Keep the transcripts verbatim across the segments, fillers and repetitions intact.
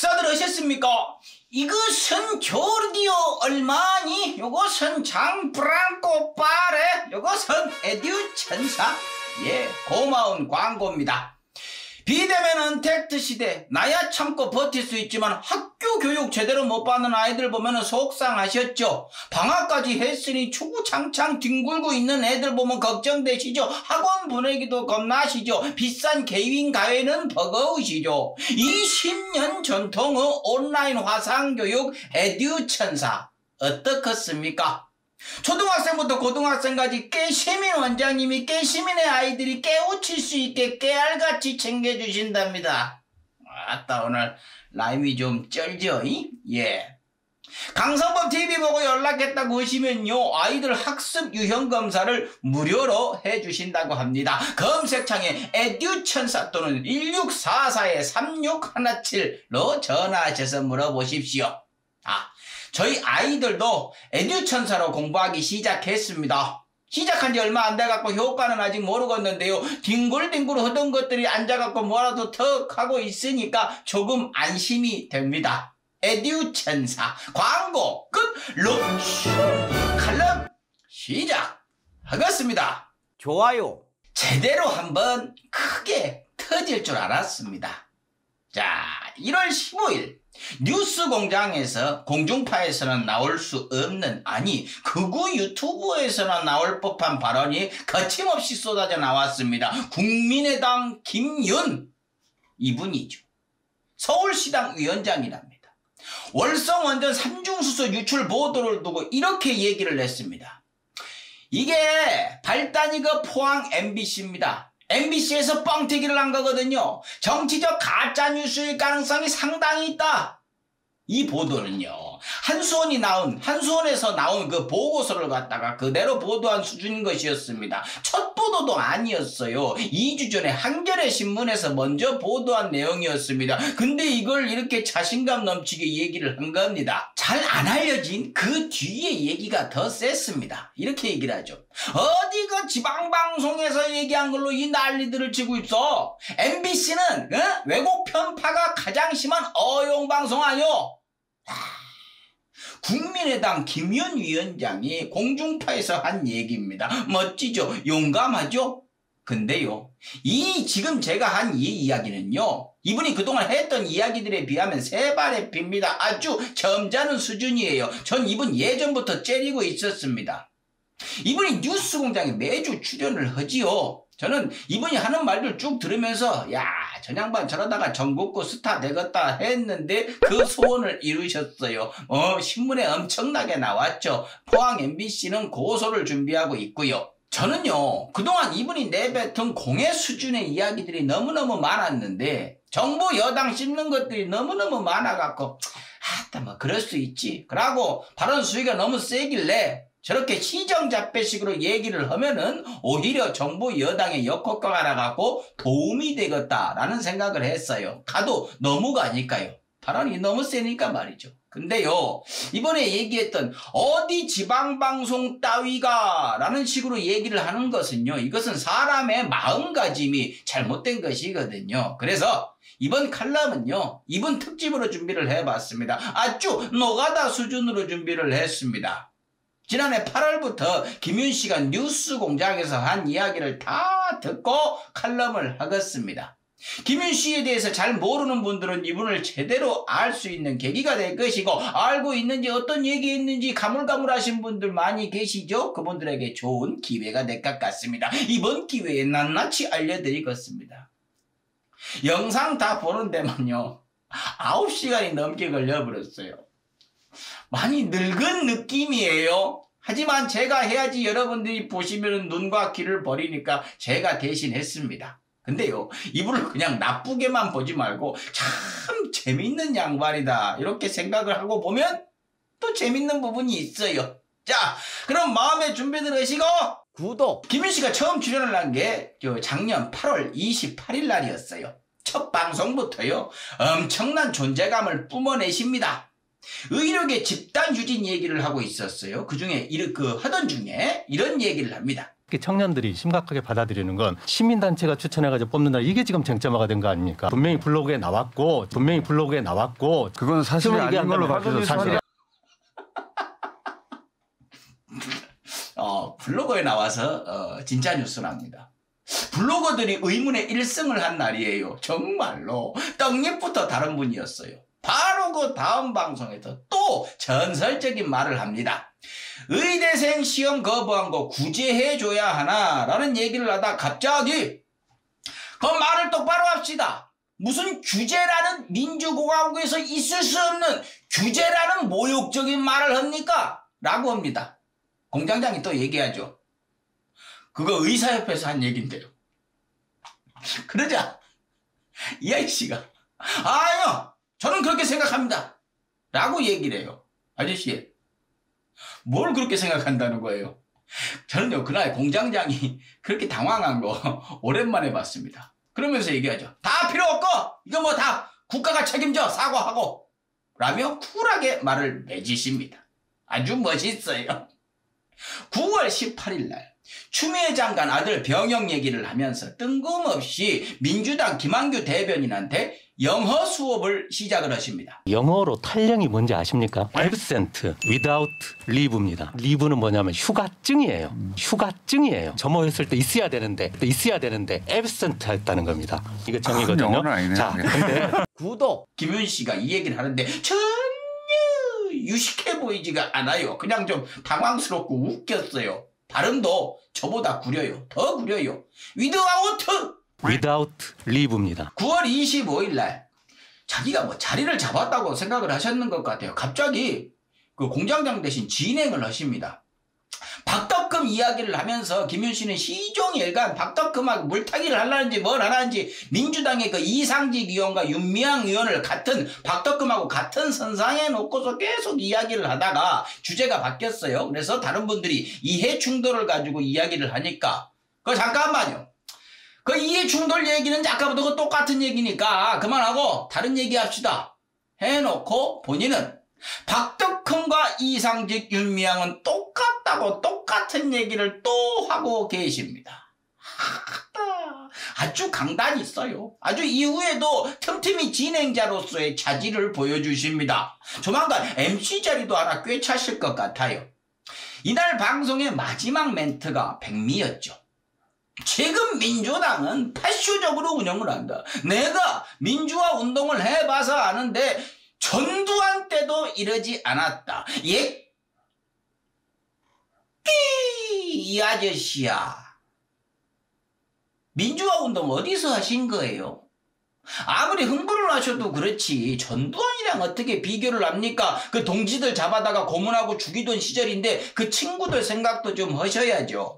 박사들 오셨습니까? 이것은 조르디오 얼마니? 요것은 장 브랑코 파레? 요것은 에듀 천사? 예, 고마운 광고입니다. 비대면 언택트 시대, 나야 참고 버틸 수 있지만 학교 교육 제대로 못 받는 아이들 보면 속상하셨죠? 방학까지 했으니 추구창창 뒹굴고 있는 애들 보면 걱정되시죠? 학원 보내기도 겁나시죠? 비싼 개인 가해는 버거우시죠? 이십 년 전통의 온라인 화상교육 에듀 천사 어떻겠습니까? 초등학생부터 고등학생까지 깨시민 원장님이 깨시민의 아이들이 깨우칠 수 있게 깨알같이 챙겨주신답니다. 아따, 오늘 라임이 좀 쩔죠? 이? 예. 강성범 티비 보고 연락했다고 하시면요, 아이들 학습 유형 검사를 무료로 해주신다고 합니다. 검색창에 에듀천사 또는 일육사사 삼육일칠로 전화하셔서 물어보십시오. 아, 저희 아이들도 에듀천사로 공부하기 시작했습니다. 시작한 지 얼마 안 돼갖고 효과는 아직 모르겠는데요. 뒹굴뒹굴 하던 것들이 앉아갖고 뭐라도 턱 하고 있으니까 조금 안심이 됩니다. 에듀천사 광고 끝! 록슈 칼럼 시작하겠습니다. 좋아요. 제대로 한번 크게 터질 줄 알았습니다. 자, 일월 십오일 뉴스공장에서 공중파에서는 나올 수 없는, 아니 극우 유튜브에서나 나올 법한 발언이 거침없이 쏟아져 나왔습니다. 국민의당 김윤 이분이죠. 서울시당 위원장이랍니다. 월성원전 삼중수소 유출 보도를 두고 이렇게 얘기를 했습니다. 이게 발단이 그 포항 엠비씨입니다. 엠비씨에서 뻥튀기를 한 거거든요. 정치적 가짜뉴스일 가능성이 상당히 있다. 이 보도는요, 한수원이 나온, 한수원에서 나온 그 보고서를 갖다가 그대로 보도한 수준인 것이었습니다. 첫 보도도 아니었어요. 이 주 전에 한겨레 신문에서 먼저 보도한 내용이었습니다. 근데 이걸 이렇게 자신감 넘치게 얘기를 한 겁니다. 잘 안 알려진 그 뒤에 얘기가 더 셌습니다. 이렇게 얘기를 하죠. 어디 그 지방방송에서 얘기한 걸로 이 난리들을 치고 있어. 엠비씨는 어? 왜곡 편파가 가장 심한 어용방송 아니요. 국민의당 김윤 위원장이 공중파에서 한 얘기입니다. 멋지죠? 용감하죠? 근데요, 이 지금 제가 한 이 이야기는요, 이분이 그동안 했던 이야기들에 비하면 세 발의 핍니다. 아주 점잖은 수준이에요. 전 이분 예전부터 째리고 있었습니다. 이분이 뉴스공장에 매주 출연을 하지요. 저는 이분이 하는 말들 쭉 들으면서 야, 저 양반 저러다가 전국구 스타 되겠다 했는데 그 소원을 이루셨어요. 어, 신문에 엄청나게 나왔죠. 포항 엠비씨는 고소를 준비하고 있고요. 저는요, 그동안 이분이 내뱉은 공해 수준의 이야기들이 너무너무 많았는데 정부 여당 씹는 것들이 너무너무 많아갖고 아따 뭐 그럴 수 있지. 그러고 발언 수위가 너무 세길래 저렇게 시정잡배식으로 얘기를 하면은 오히려 정부 여당의 역효과가 나갖고 도움이 되겠다라는 생각을 했어요. 가도 너무 가니까요. 발언이 너무 세니까 말이죠. 근데요, 이번에 얘기했던 어디 지방방송 따위가 라는 식으로 얘기를 하는 것은요, 이것은 사람의 마음가짐이 잘못된 것이거든요. 그래서 이번 칼럼은요, 이번 특집으로 준비를 해봤습니다. 아주 노가다 수준으로 준비를 했습니다. 지난해 팔월부터 김윤씨가 뉴스공장에서 한 이야기를 다 듣고 칼럼을 하겠습니다. 김윤씨에 대해서 잘 모르는 분들은 이분을 제대로 알 수 있는 계기가 될 것이고, 알고 있는지 어떤 얘기했는지 가물가물하신 분들 많이 계시죠? 그분들에게 좋은 기회가 될 것 같습니다. 이번 기회에 낱낱이 알려드리겠습니다. 영상 다 보는 데만요 아홉 시간이 넘게 걸려버렸어요. 많이 늙은 느낌이에요. 하지만 제가 해야지 여러분들이 보시면 눈과 귀를 버리니까 제가 대신 했습니다. 근데요, 이분을 그냥 나쁘게만 보지 말고 참 재밌는 양반이다 이렇게 생각을 하고 보면 또 재밌는 부분이 있어요. 자, 그럼 마음의 준비들 하시고 구독! 김윤씨가 처음 출연을 한 게 작년 팔월 이십팔일 날이었어요. 첫 방송부터요 엄청난 존재감을 뿜어내십니다. 의료계 집단 휴진 얘기를 하고 있었어요. 그 중에, 그 하던 중에 이런 얘기를 합니다. 특히 청년들이 심각하게 받아들이는 건 시민단체가 추천해가지고 뽑는다. 이게 지금 쟁점화가 된 거 아닙니까? 분명히 블로그에 나왔고 분명히 블로그에 나왔고 그건 사실이 아닌 걸로 밝혀졌어요. 사실. 어, 블로그에 나와서 어, 진짜 뉴스랍니다. 블로거들이 의문의 일 승을 한 날이에요. 정말로 떡잎부터 다른 분이었어요. 바로 그 다음 방송에서 또 전설적인 말을 합니다. 의대생 시험 거부한 거 구제해줘야 하나 라는 얘기를 하다 갑자기 그 말을 똑바로 합시다. 무슨 규제라는 민주공화국에서 있을 수 없는 규제라는 모욕적인 말을 합니까? 라고 합니다. 공장장이 또 얘기하죠. 그거 의사협회에서 한 얘긴데요. 그러자 이 아저씨가 아니요 저는 그렇게 생각합니다 라고 얘기를 해요. 아저씨 뭘 그렇게 생각한다는 거예요? 저는요 그날 공장장이 그렇게 당황한 거 오랜만에 봤습니다. 그러면서 얘기하죠. 다 필요 없고 이거 뭐 다 국가가 책임져 사과하고 라며 쿨하게 말을 맺으십니다. 아주 멋있어요. 구월 십팔일 날 추미애 장관 아들 병역 얘기를 하면서 뜬금없이 민주당 김한규 대변인한테 영어 수업을 시작을 하십니다. 영어로 탈령이 뭔지 아십니까? absent, without leave입니다. leave는 뭐냐면 휴가증이에요. 음. 휴가증이에요. 점호했을 때 있어야 되는데 있어야 되는데 absent 했다는 겁니다. 이거 정의거든요. 아, 영어는 아니네. 자, 근데 구독. 김윤 씨가 이 얘기를 하는데 전혀 유식해 보이지가 않아요. 그냥 좀 당황스럽고 웃겼어요. 발음도 저보다 구려요. 더 구려요. without without leave입니다. 구월 이십오일 날 자기가 뭐 자리를 잡았다고 생각을 하셨는 것 같아요. 갑자기 그 공장장 대신 진행을 하십니다. 박덕흠 이야기를 하면서 김윤 씨는 시종일관 박덕흠하고 물타기를 하려는지 뭘 하려는지 민주당의 그 이상직 의원과 윤미향 의원을 같은 박덕흠하고 같은 선상에 놓고서 계속 이야기를 하다가 주제가 바뀌었어요. 그래서 다른 분들이 이해 충돌을 가지고 이야기를 하니까 그 잠깐만요. 그 이해 충돌 얘기는 아까부터 그 똑같은 얘기니까 그만하고 다른 얘기 합시다 해놓고 본인은 박덕흠과 이상직 윤미향은 똑같다고 똑같은 얘기를 또 하고 계십니다. 아주 강단이 있어요. 아주 이후에도 틈틈이 진행자로서의 자질을 보여주십니다. 조만간 엠씨 자리도 하나 꿰차실 것 같아요. 이날 방송의 마지막 멘트가 백미였죠. 지금 민주당은 파쇼적으로 운영을 한다. 내가 민주화 운동을 해봐서 아는데 전두환 때도 이러지 않았다. 예? 이 아저씨야. 민주화 운동 어디서 하신 거예요? 아무리 흥분을 하셔도 그렇지 전두환이랑 어떻게 비교를 합니까? 그 동지들 잡아다가 고문하고 죽이던 시절인데 그 친구들 생각도 좀 하셔야죠.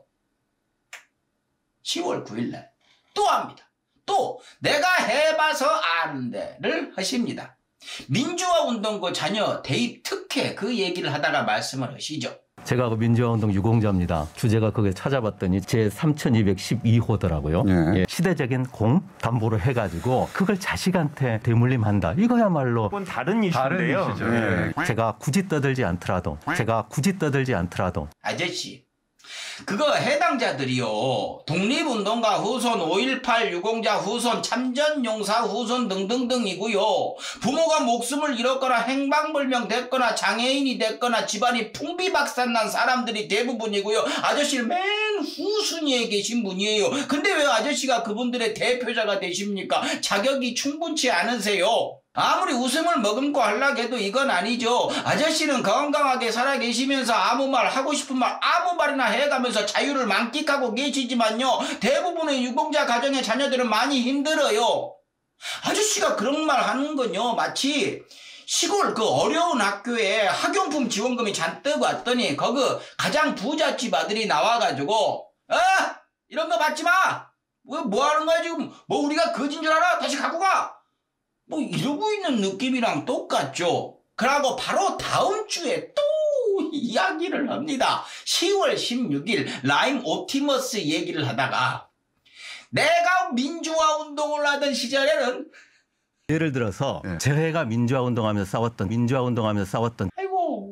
시월 구일 날 또 합니다. 또 내가 해봐서 아는데를 하십니다. 민주화 운동고 자녀 대입 특혜 그 얘기를 하다가 말씀을 하시죠. 제가 그 민주화운동 유공자입니다. 주제가 그게 찾아봤더니 제 삼천이백십이 호더라고요. 네. 예. 시대적인 공 담보를 해가지고 그걸 자식한테 대물림한다. 이거야말로 그건 다른 이슈인데요. 다른 이슈죠. 네. 제가 굳이 떠들지 않더라도 제가 굳이 떠들지 않더라도 아저씨 그거 해당자들이요 독립운동가 후손 오일팔 유공자 후손 참전용사 후손 등등등이고요. 부모가 목숨을 잃었거나 행방불명 됐거나 장애인이 됐거나 집안이 풍비박산난 사람들이 대부분이고요. 아저씨는 맨 후순위에 계신 분이에요. 근데 왜 아저씨가 그분들의 대표자가 되십니까? 자격이 충분치 않으세요. 아무리 웃음을 머금고 하려고 해도 이건 아니죠. 아저씨는 건강하게 살아계시면서 아무 말 하고 싶은 말 아무 말이나 해가면서 자유를 만끽하고 계시지만요 대부분의 유공자 가정의 자녀들은 많이 힘들어요. 아저씨가 그런 말 하는 건요 마치 시골 그 어려운 학교에 학용품 지원금이 잔뜩 왔더니 거기 가장 부잣집 아들이 나와가지고 어? 이런 거 받지 마! 뭐, 뭐 하는 거야 지금? 뭐 우리가 거진 줄 알아? 다시 갖고 가! 뭐 이러고 있는 느낌이랑 똑같죠. 그러고 바로 다음 주에 또 이야기를 합니다. 시월 십육일 라임 옵티머스 얘기를 하다가 내가 민주화 운동을 하던 시절에는 예를 들어서 네. 재회가 민주화 운동하면서 싸웠던 민주화 운동하면서 싸웠던 아이고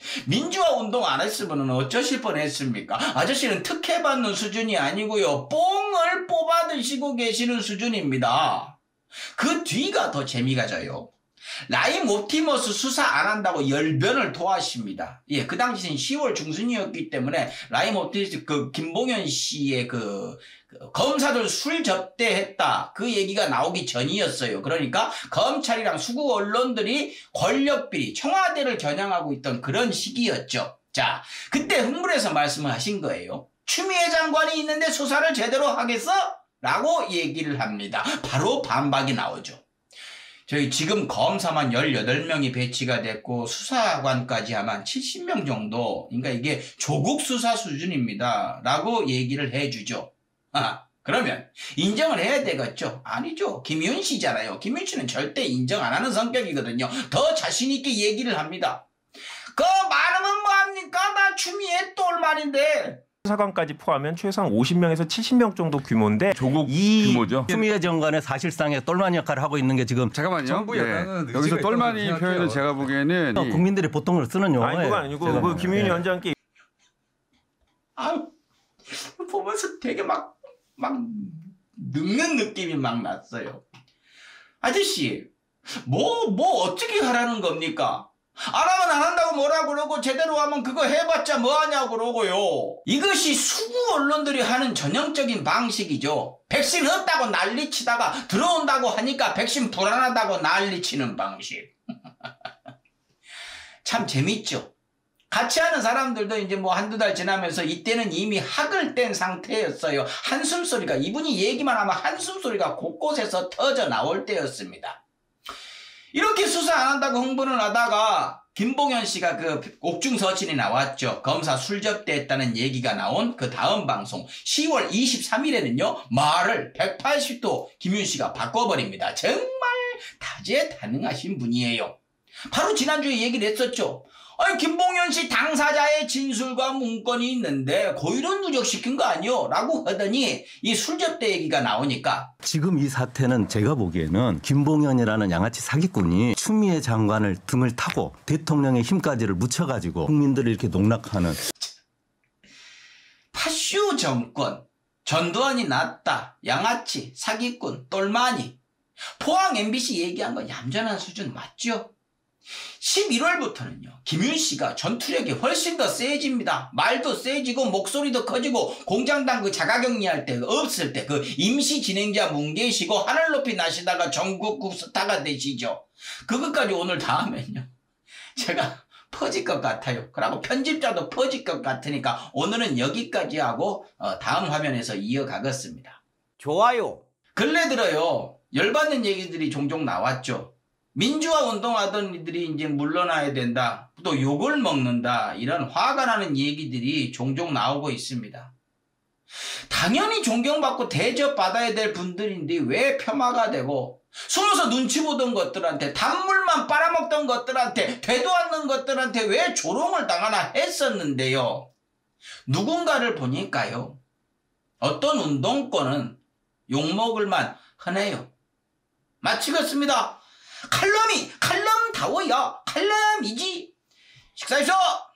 민주화 운동 안 했으면 어쩌실 뻔했습니까? 아저씨는 특혜받는 수준이 아니고요. 뽕을 뽑아 드시고 계시는 수준입니다. 그 뒤가 더 재미가 져요. 라임 옵티머스 수사 안 한다고 열변을 토하십니다. 예, 그 당시는 시월 중순이었기 때문에 라임 옵티머스 그 김봉현 씨의 그, 그 검사들 술 접대했다 그 얘기가 나오기 전이었어요. 그러니까 검찰이랑 수구 언론들이 권력비리 청와대를 겨냥하고 있던 그런 시기였죠. 자, 그때 흥분해서 말씀을 하신 거예요. 추미애 장관이 있는데 수사를 제대로 하겠어? 라고 얘기를 합니다. 바로 반박이 나오죠. 저희 지금 검사만 열여덟 명이 배치가 됐고 수사관까지 하면 칠십 명 정도, 그러니까 이게 조국 수사 수준입니다 라고 얘기를 해주죠. 아, 그러면 인정을 해야 되겠죠? 아니죠. 김윤 씨잖아요. 김윤 씨는 절대 인정 안 하는 성격이거든요. 더 자신 있게 얘기를 합니다. 그 많으면 뭐합니까? 나 추미애 똘말인데. 수사관까지 포함하면 최소한 오십 명에서 칠십 명 정도 규모인데 조국 이 규모죠. 추미애 장관의 사실상의 똘마니 역할을 하고 있는 게 지금 잠깐만요. 정부 여당은 네. 의지가 여기서 있다고 똘마니 생각해요. 표현을 제가 보기에는 이- 국민들이 보통으로 쓰는 용어예요. 아니 그거 아니고 제가 그 김윤희 예. 위원장께 아유, 보면서 되게 막, 막, 늙는 느낌이 막 났어요. 아저씨, 뭐, 뭐, 어떻게 하라는 겁니까? 안 하면 안 한다고 뭐라 그러고 제대로 하면 그거 해봤자 뭐하냐고 그러고요. 이것이 수구 언론들이 하는 전형적인 방식이죠. 백신 없다고 난리치다가 들어온다고 하니까 백신 불안하다고 난리치는 방식. 참 재밌죠. 같이 하는 사람들도 이제 뭐 한두 달 지나면서 이때는 이미 학을 뗀 상태였어요. 한숨소리가, 이분이 얘기만 하면 한숨소리가 곳곳에서 터져 나올 때였습니다. 이렇게 수사 안 한다고 흥분을 하다가 김봉현 씨가 그 옥중서신이 나왔죠. 검사 술접대했다는 얘기가 나온 그 다음 방송 시월 이십삼일에는요 말을 백팔십 도 김윤 씨가 바꿔버립니다. 정말 다재다능하신 분이에요. 바로 지난주에 얘기를 했었죠. 아니 김봉현 씨 당사자의 진술과 문건이 있는데 고의로 누적시킨 거 아니요? 라고 하더니 이 술접대 얘기가 나오니까 지금 이 사태는 제가 보기에는 김봉현이라는 양아치 사기꾼이 추미애 장관을 등을 타고 대통령의 힘까지를 묻혀가지고 국민들을 이렇게 농락하는 파쇼 정권, 전두환이 낫다, 양아치, 사기꾼, 똘마니, 포항 엠비씨 얘기한 건 얌전한 수준 맞죠? 십일월부터는요 김윤 씨가 전투력이 훨씬 더 세집니다. 말도 세지고 목소리도 커지고 공장당 그 자가격리할 때 없을 때 그 임시 진행자 뭉개시고 하늘 높이 나시다가 전국구 스타가 되시죠. 그것까지 오늘 다 하면요 제가 퍼질 것 같아요. 그리고 편집자도 퍼질 것 같으니까 오늘은 여기까지 하고 어, 다음 화면에서 이어가겠습니다. 좋아요. 근래 들어요 열받는 얘기들이 종종 나왔죠. 민주화 운동하던 이들이 이제 물러나야 된다. 또 욕을 먹는다. 이런 화가 나는 얘기들이 종종 나오고 있습니다. 당연히 존경받고 대접받아야 될 분들인데 왜 폄하가 되고 숨어서 눈치 보던 것들한테 단물만 빨아먹던 것들한테 되도 않는 것들한테 왜 조롱을 당하나 했었는데요. 누군가를 보니까요. 어떤 운동권은 욕먹을만 하네요. 마치겠습니다. 칼럼이 칼럼다워야 칼럼이지. 식사했어.